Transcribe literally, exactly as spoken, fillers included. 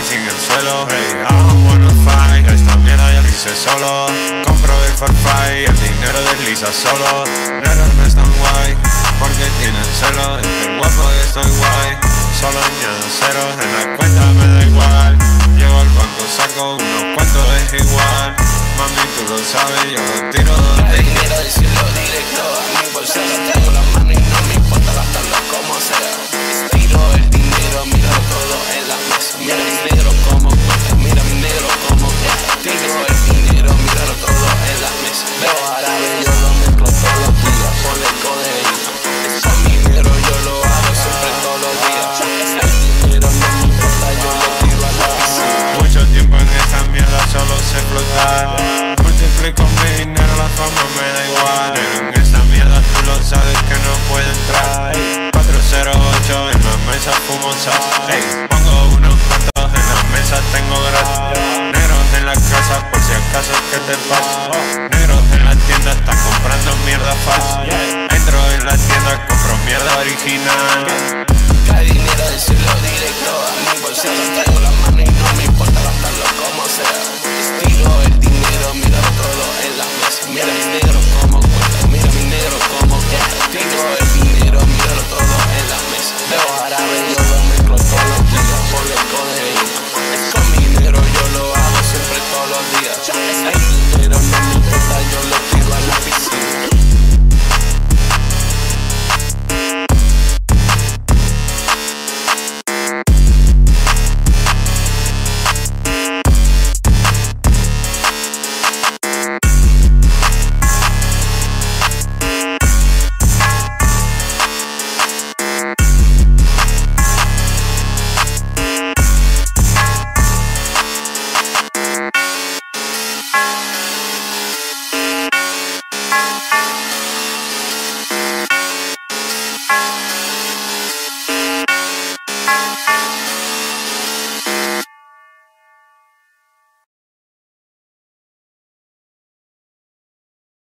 sin el suelo. Hey, I don't wanna fight, esta mierda ya la hice solo. Compro el Farfai, el dinero desliza solo. Negros no están guay, porque tienen celo. Estoy guapo y estoy guay, solo añado ceros. En la cuenta me da igual, llego al banco, saco unos cuantos, es igual. Mami, tú lo sabes, yo lo tiro donde el dinero del cielo directo a mi bolsillo. Tengo la mano y no me importa gastarlo como sea. Tiro el dinero, miro todo en la mesa. Mira mi negro como cuesta, mira mi negro como cuesta. Tiro el dinero, míralo todo en la mesa. Veo árabe, yo lo mezclo todos los días. Ponle codeína, con mi dinero yo lo hago siempre todos los días. El dinero no me importa, yo lo tiro a la piscina. Mucho tiempo en esta mierda solo sé explotar. Multiplico mi dinero, la fama me da igual. Pero en esta mierda tú lo sabes que no puedo entrar. Cuatro cero ocho en la mesa fumo sal. Ey, pongo unos cuantos en la mesa, tengo gratis. Negros en la casa por si acaso que te pasa. Negros en la tienda están comprando mierda falsa. Entro en la tienda, compro mierda original. Cae dinero del cielo directo a mi bolsillo. Tengo la mano y no me importa